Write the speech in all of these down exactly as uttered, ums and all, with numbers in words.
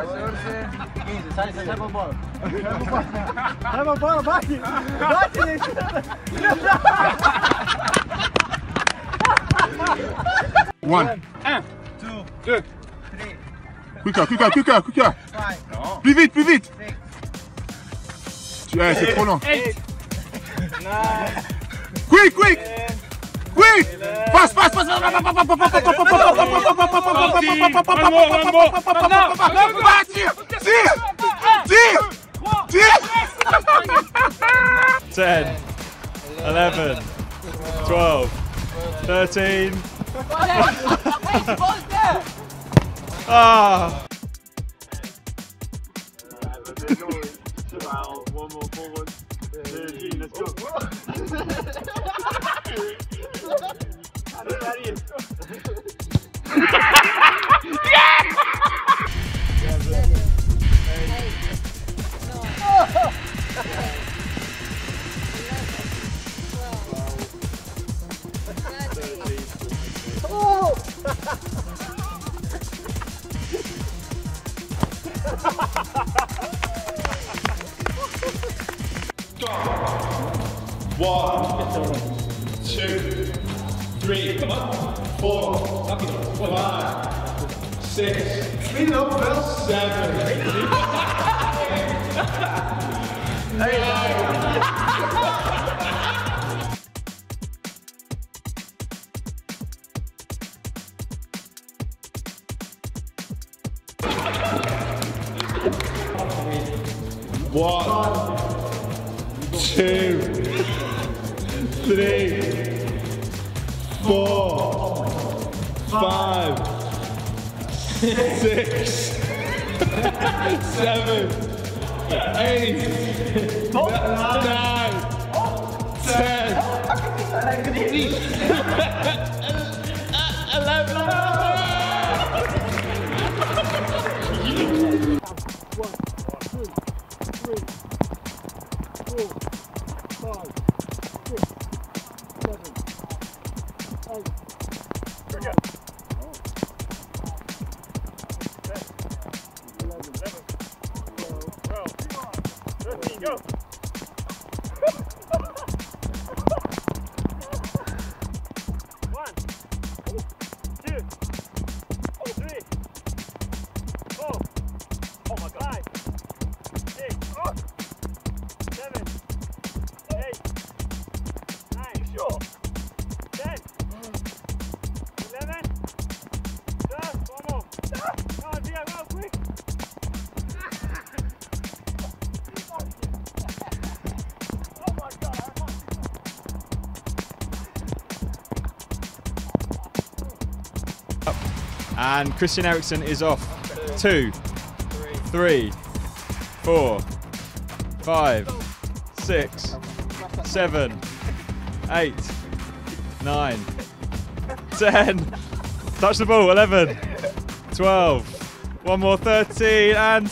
One. Un. Two. Deux. Three. Quicker, quicker, quicker, quicker. Five. Plus vite, plus vite. Eh, c'est trop lent. Eight. Nine. Quick, quick. Quick. Passe, passe, passe. Tire, tire, tire, tire. ten, eleven, twelve, thirteen. Ah! One more forward. thirteen, let's go. One, two, three, come on, four, five, six, seven, one, two, three, four, five, six, seven, eight, nine, ten, eleven. Go! One, two, three, four, oh my God, five, six, seven, eight, nine, sure, ten, eleven, twelve, one more. Come on, Dia, go quick. And Christian Eriksen is off. Two, three, four, five, six, seven, eight, nine, ten. Touch the ball. Eleven, twelve. One more. Thirteen. And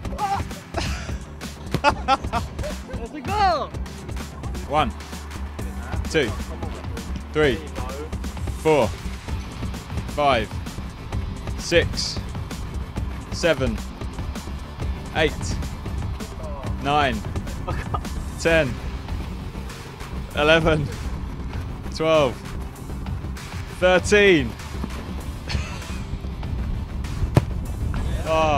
Let's go. one, two, three, four, five, six, seven, eight, nine, ten, eleven, twelve, thirteen. Oh.